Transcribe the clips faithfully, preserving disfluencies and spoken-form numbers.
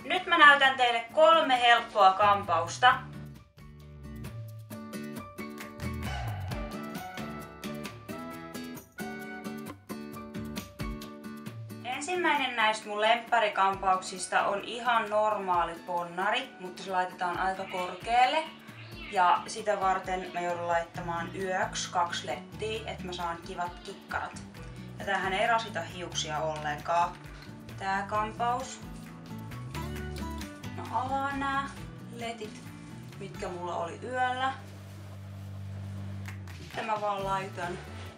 Nyt mä näytän teille kolme helppoa kampausta. Ensimmäinen näistä mun lempparikampauksista on ihan normaali ponnari, mutta se laitetaan aika korkealle. Ja sitä varten mä joudun laittamaan yöksi kaksi lettiä, että mä saan kivat kikkarat. Ja tämähän ei rasita hiuksia ollenkaan, tää kampaus. Mä avaan nää letit, mitkä mulla oli yöllä. Sitten mä vaan laitan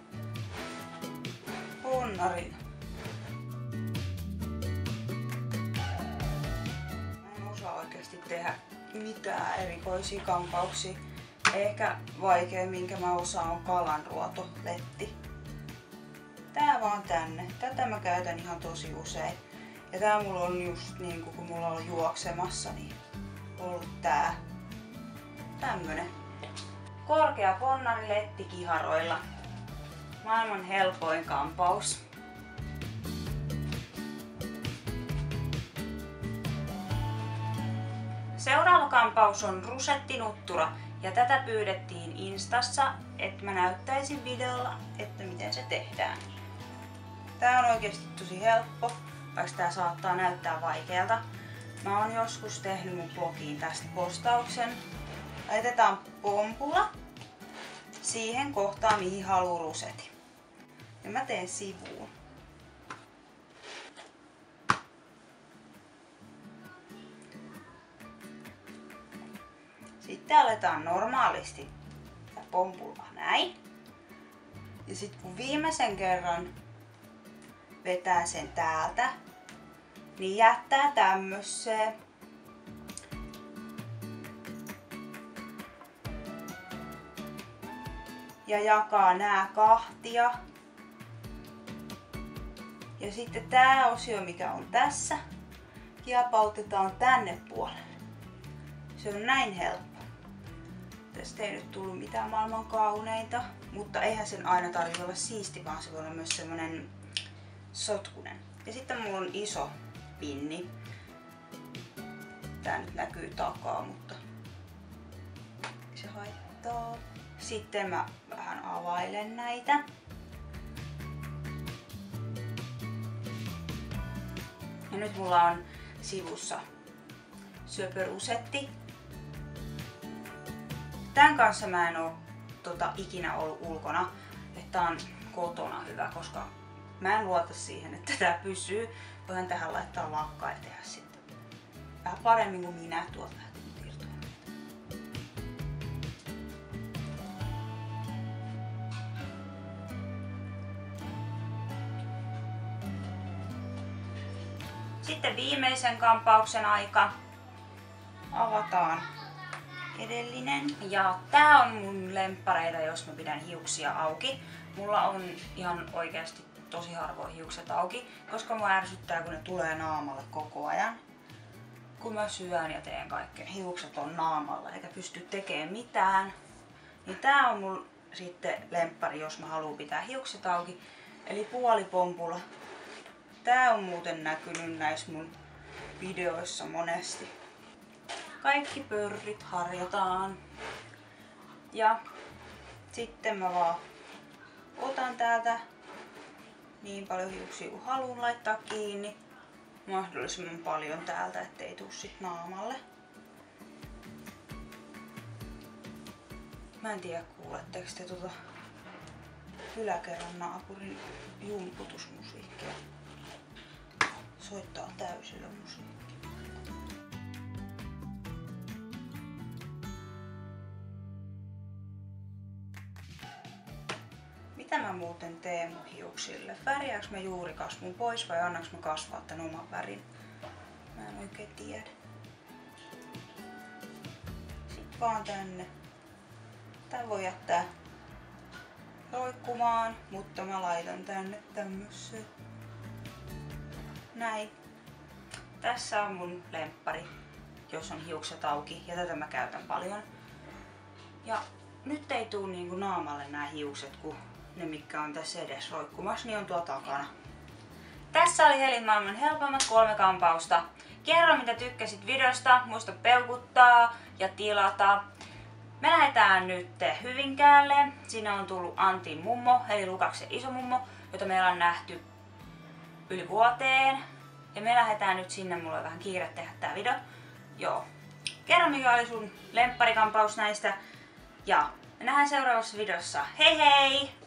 ponnarin. Mä en osaa oikeesti tehdä mitään erikoisia kampauksia. Ehkä vaikea minkä mä osaan on kalanruotoletti. Tää vaan tänne. Tätä mä käytän ihan tosi usein. Ja tää mulla on just niinku kun mulla on juoksemassa, niin ollut tää. Tämmönen. Korkea ponnariletti kiharoilla. Maailman helpoin kampaus. Seuraava kampaus on rusettinuttura ja tätä pyydettiin Instassa, että mä näyttäisin videolla, että miten se tehdään. Tää on oikeasti tosi helppo, vaikka tää saattaa näyttää vaikealta. Mä oon joskus tehnyt mun blogiin tästä postauksen. Laitetaan pompula siihen kohtaan, mihin haluu rusetin. Ja mä teen sivuun. Sitten aletaan normaalisti pompulla näin. Ja sitten kun viimeisen kerran vetää sen täältä, niin jättää tämmöseen. Ja jakaa nää kahtia. Ja sitten tää osio, mikä on tässä, kiepautetaan tänne puolelle. Se on näin helppo. Tästä ei nyt tullut mitään maailman kauneinta, mutta eihän sen aina tarvitse olla siisti, vaan se voi olla myös semmonen sotkunen. Ja sitten mulla on iso pinni. Tää nyt näkyy takaa, mutta se haittaa. Sitten mä vähän availen näitä. Ja nyt mulla on sivussa syöpörusetti. Tän kanssa mä en oo tota, ikinä ollut ulkona, että tää on kotona hyvä, koska mä en luota siihen, että tää pysyy. Voin tähän laittaa lakkaa ja tehdä sitten vähän paremmin kuin minä tuolta lähtien irtoamaan. Sitten viimeisen kampauksen aika. Avataan edellinen. Ja tää on mun lemppareita, jos mä pidän hiuksia auki. Mulla on ihan oikeasti tosi harvoin hiukset auki, koska mua ärsyttää, kun ne tulee naamalle koko ajan. Kun mä syön ja teen kaikkea, hiukset on naamalla eikä pysty tekemään mitään. Niin tää on mun sitten lemppari, jos mä haluan pitää hiukset auki. Eli puolipompulla. Tää on muuten näkynyt näissä mun videoissa monesti. Kaikki pörrit harjataan. Ja sitten mä vaan otan täältä niin paljon hiuksia kuin haluan laittaa kiinni. Mahdollisimman paljon täältä, ettei tuu sit naamalle. Mä en tiedä kuuletteko te tuota yläkerran naapurin jumputusmusiikkia. Soittaa täysillä musiikkia. Mitä mä muuten teen mun hiuksille? Värjääks mä juurikasvun pois vai annaks mä kasvaa tän oman värin? Mä en oikein tiedä. Sitten vaan tänne. Tän voi jättää roikkumaan, mutta mä laitan tänne tämmösen. Näin. Tässä on mun lemppari, jos on hiukset auki, ja tätä mä käytän paljon. Ja nyt ei tuu niinku naamalle nämä hiukset, kun ne mitkä on tässä edes roikkumassa, niin on tuo takana. Tässä oli Helin maailman helpommat kolme kampausta. Kerro mitä tykkäsit videosta, muista peukuttaa ja tilata. Me lähdetään nyt Hyvinkäälle. Siinä on tullut Antin mummo, eli Lukaksen isomummo, jota meillä on nähty yli vuoteen. Ja me lähdetään nyt sinne, mulla on vähän kiire tehdä tää video. Joo. Kerro mikä oli sun lempparikampaus näistä. Ja me nähdään seuraavassa videossa. Hei hei!